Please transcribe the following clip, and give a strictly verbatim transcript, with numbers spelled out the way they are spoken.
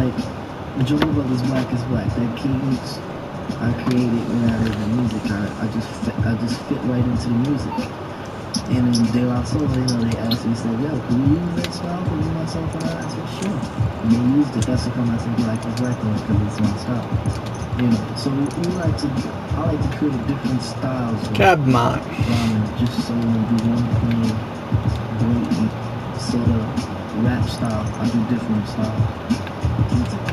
like majority of others black is black. That keys I created when I heard the music. I, I just fit, I just fit right into the music. And then De La Soul, you know, they asked me, said, yo, can we use that style? Can we use myself and I? I said, sure. And they used it. That's the time I said black is black on it, because it's my style. You know, so we like to, I like to create different styles of Cabman. rhyming, just so we do one plain, blatant sort of rap style. I do different styles.